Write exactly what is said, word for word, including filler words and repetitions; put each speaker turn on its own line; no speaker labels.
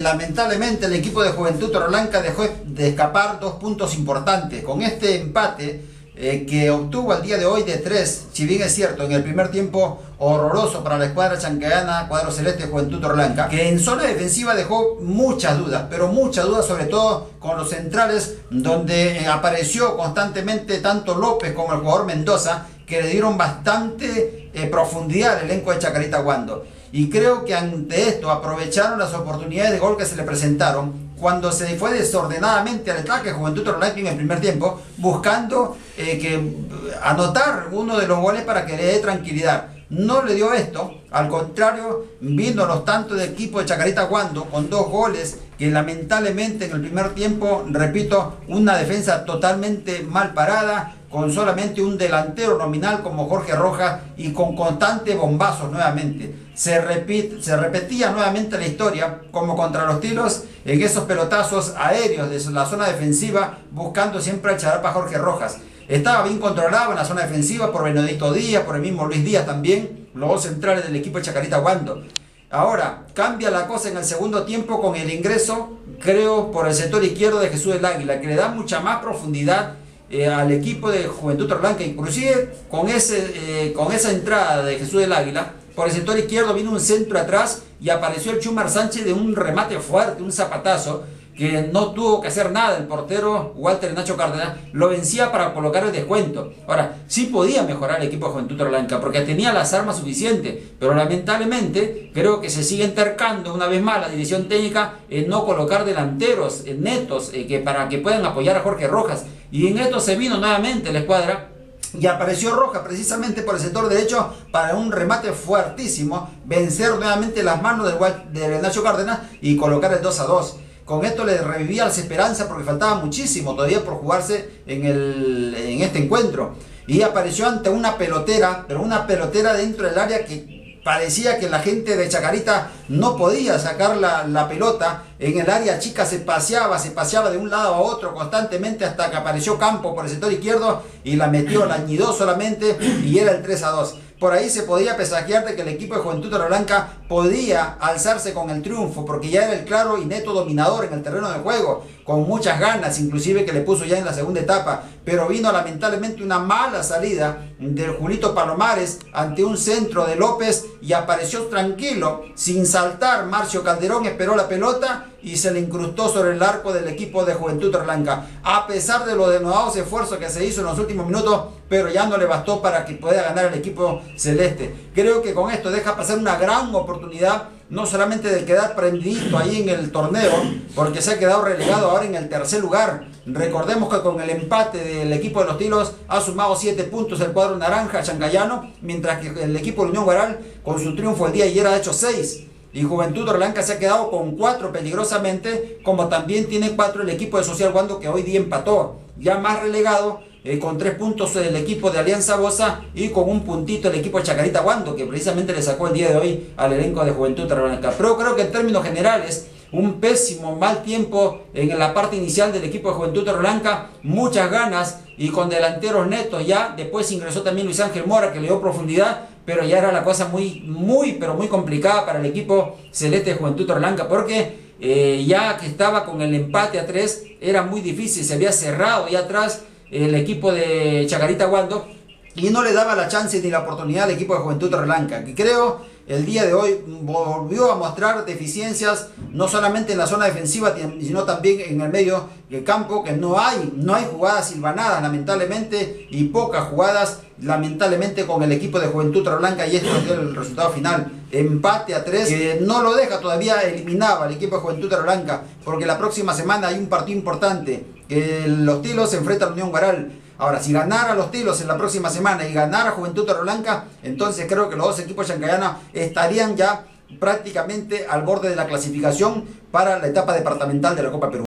Lamentablemente el equipo de Juventud Torreblanca dejó de escapar dos puntos importantes. Con este empate eh, que obtuvo al día de hoy de tres, si bien es cierto, en el primer tiempo horroroso para la escuadra chancayana, cuadro celeste de Juventud Torreblanca, que en zona defensiva dejó muchas dudas, pero muchas dudas sobre todo con los centrales, donde eh, apareció constantemente tanto López como el jugador Mendoza, que le dieron bastante eh, profundidad al elenco de Chacarita Huando. Y creo que ante esto aprovecharon las oportunidades de gol que se le presentaron cuando se fue desordenadamente al ataque Juventud Torreblanca en el primer tiempo, buscando eh, que anotar uno de los goles para que le dé tranquilidad. No le dio esto, al contrario, vino los tantos del equipo de Chacarita Huando con dos goles que lamentablemente en el primer tiempo, repito, una defensa totalmente mal parada, con solamente un delantero nominal como Jorge Rojas y con constantes bombazos nuevamente. Se, repite, se repetía nuevamente la historia como contra los Tilos en esos pelotazos aéreos de la zona defensiva, buscando siempre al charapa Jorge Rojas. Estaba bien controlado en la zona defensiva por Benedito Díaz, por el mismo Luis Díaz también, los dos centrales del equipo de Chacarita Huando. Ahora, cambia la cosa en el segundo tiempo con el ingreso, creo, por el sector izquierdo de Jesús del Águila, que le da mucha más profundidad eh, al equipo de Juventud Torreblanca. Inclusive con, ese, eh, con esa entrada de Jesús del Águila, por el sector izquierdo vino un centro atrás y apareció el Chumar Sánchez de un remate fuerte, un zapatazo, que no tuvo que hacer nada. El portero Walter Nacho Cárdenas lo vencía para colocar el descuento. Ahora, sí podía mejorar el equipo de Juventud Torreblanca porque tenía las armas suficientes, pero lamentablemente creo que se sigue entercando una vez más la dirección técnica en no colocar delanteros en netos eh, que para que puedan apoyar a Jorge Rojas. Y en esto se vino nuevamente la escuadra y apareció Rojas precisamente por el sector derecho para un remate fuertísimo, vencer nuevamente las manos de, de Nacho Cárdenas y colocar el dos a dos. Con esto le revivía las esperanzas porque faltaba muchísimo todavía por jugarse en, el, en este encuentro. Y apareció ante una pelotera, pero una pelotera dentro del área que parecía que la gente de Chacarita no podía sacar la, la pelota. En el área chica se paseaba, se paseaba de un lado a otro constantemente hasta que apareció Campo por el sector izquierdo y la metió, la añidó solamente y era el tres a dos. Por ahí se podía presagiar de que el equipo de Juventud Torreblanca podía alzarse con el triunfo, porque ya era el claro y neto dominador en el terreno de juego, con muchas ganas, inclusive que le puso ya en la segunda etapa. Pero vino lamentablemente una mala salida del Julito Palomares ante un centro de López y apareció tranquilo, sin saltar. Marcio Calderón esperó la pelota y se le incrustó sobre el arco del equipo de Juventud Torreblanca. A pesar de los denodados esfuerzos que se hizo en los últimos minutos, pero ya no le bastó para que pueda ganar el equipo celeste. Creo que con esto deja pasar una gran oportunidad, no solamente de quedar prendidito ahí en el torneo, porque se ha quedado relegado ahora en el tercer lugar. Recordemos que con el empate del equipo de los Tilos ha sumado siete puntos el cuadro naranja chancayano, mientras que el equipo de Unión Guaral con su triunfo el día de ayer ha hecho seis. Y Juventud Torreblanca se ha quedado con cuatro peligrosamente, como también tiene cuatro el equipo de Social Huando, que hoy día empató. Ya más relegado, eh, con tres puntos el equipo de Alianza Bosa y con un puntito el equipo de Chacarita Huando, que precisamente le sacó el día de hoy al elenco de Juventud Torreblanca. Pero creo que en términos generales, un pésimo, mal tiempo en la parte inicial del equipo de Juventud Torreblanca, muchas ganas y con delanteros netos ya. Después ingresó también Luis Ángel Mora, que le dio profundidad, pero ya era la cosa muy, muy, pero muy complicada para el equipo celeste de Juventud Torreblanca, porque eh, ya que estaba con el empate a tres, era muy difícil, se había cerrado ya atrás el equipo de Chacarita Huando y no le daba la chance ni la oportunidad al equipo de Juventud Torreblanca, que creo el día de hoy volvió a mostrar deficiencias, no solamente en la zona defensiva, sino también en el medio del campo, que no hay, no hay jugadas silvanadas, lamentablemente, y pocas jugadas, lamentablemente, con el equipo de Juventud Torreblanca, y esto es el resultado final. Empate a tres, que no lo deja todavía eliminado al equipo de Juventud Torreblanca, porque la próxima semana hay un partido importante, que los Tilos se enfrentan a la Unión Guaral. Ahora, si ganara los Tilos en la próxima semana y ganara Juventud Torreblanca, entonces creo que los dos equipos chancayanos estarían ya prácticamente al borde de la clasificación para la etapa departamental de la Copa Perú.